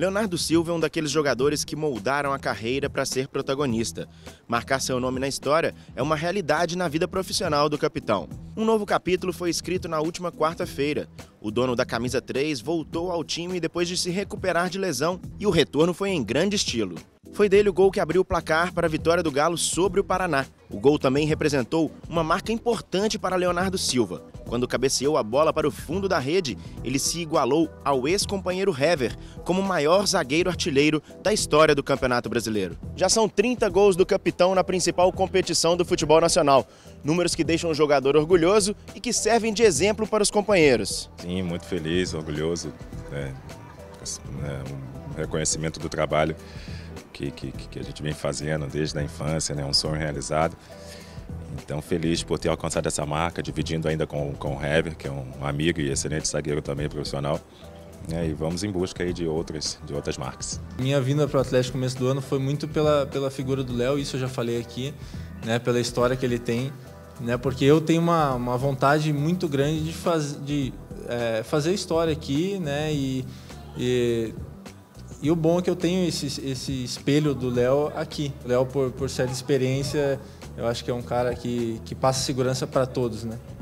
Leonardo Silva é um daqueles jogadores que moldaram a carreira para ser protagonista. Marcar seu nome na história é uma realidade na vida profissional do capitão. Um novo capítulo foi escrito na última quarta-feira. O dono da camisa 3 voltou ao time depois de se recuperar de lesão e o retorno foi em grande estilo. Foi dele o gol que abriu o placar para a vitória do Galo sobre o Paraná. O gol também representou uma marca importante para Leonardo Silva. Quando cabeceou a bola para o fundo da rede, ele se igualou ao ex-companheiro Hever como o maior zagueiro artilheiro da história do Campeonato Brasileiro. Já são 30 gols do capitão na principal competição do futebol nacional. Números que deixam o jogador orgulhoso e que servem de exemplo para os companheiros. Sim, muito feliz, orgulhoso. Um reconhecimento do trabalho que a gente vem fazendo desde a infância, um sonho realizado. Então, feliz por ter alcançado essa marca, dividindo ainda com o Hever, que é um amigo e excelente zagueiro também profissional. E vamos em busca aí de outras marcas. Minha vinda para o Atlético no começo do ano foi muito pela figura do Léo, isso eu já falei aqui, pela história que ele tem, porque eu tenho uma vontade muito grande de fazer história aqui, e o bom é que eu tenho esse espelho do Léo aqui. O Léo, por certa experiência, eu acho que é um cara que passa segurança para todos,